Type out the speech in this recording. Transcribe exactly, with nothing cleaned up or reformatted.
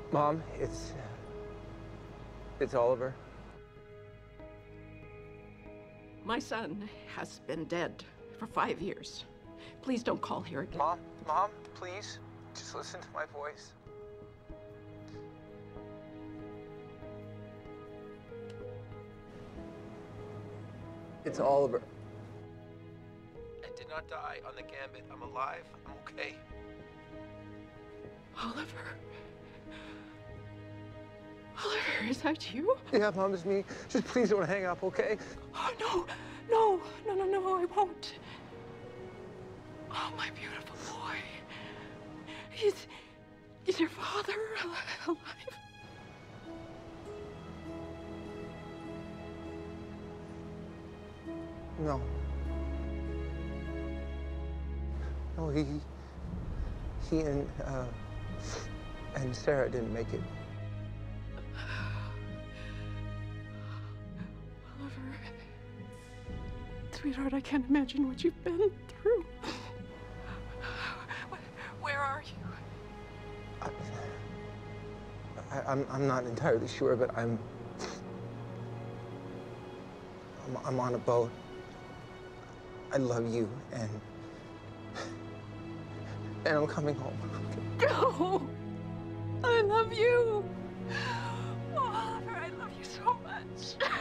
Mom, it's... it's Oliver. My son has been dead for five years. Please don't call here again. Mom, Mom, please, just listen to my voice. It's Oliver. I did not die on the gambit. I'm alive. I'm okay. Oliver? Oliver, is that you? Yeah, Mom, it's me. Just please don't hang up, okay? Oh, no, no, no, no, no, I won't. Oh, my beautiful boy. Is, is your father alive? No. No, he... he and, uh... and Sarah didn't make it. Oliver, sweetheart, I can't imagine what you've been through. Where are you? I, I, I'm, I'm not entirely sure, but I'm, I'm... I'm on a boat. I love you, and... and I'm coming home. No! I love you! Oh, Oliver, I love you so much.